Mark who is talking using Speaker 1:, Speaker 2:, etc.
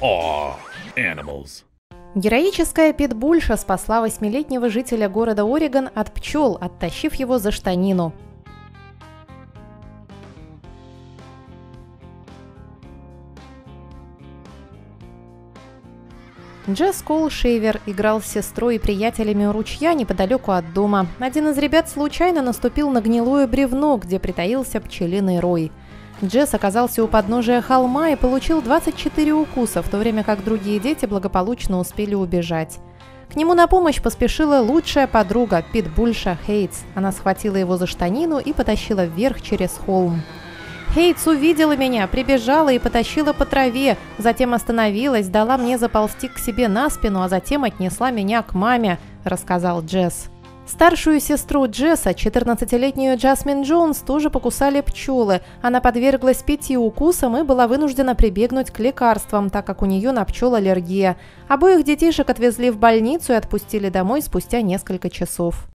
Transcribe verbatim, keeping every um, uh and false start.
Speaker 1: Aw, animals.
Speaker 2: Героическая питбульша спасла восьмилетнего жителя города Орегон от пчел, оттащив его за штанину. Джесс Кол Шейвер играл с сестрой и приятелями у ручья неподалеку от дома. Один из ребят случайно наступил на гнилое бревно, где притаился пчелиный рой. Джесс оказался у подножия холма и получил двадцать четыре укуса, в то время как другие дети благополучно успели убежать. К нему на помощь поспешила лучшая подруга, питбульша Хейтс. Она схватила его за штанину и потащила вверх через холм. Хейтс увидела меня, прибежала и потащила по траве, затем остановилась, дала мне заползти к себе на спину, а затем отнесла меня к маме, рассказал Джесс. Старшую сестру Джесса, четырнадцатилетнюю Джасмин Джонс, тоже покусали пчелы. Она подверглась пяти укусам и была вынуждена прибегнуть к лекарствам, так как у нее на пчел аллергия. Обоих детишек отвезли в больницу и отпустили домой спустя несколько часов.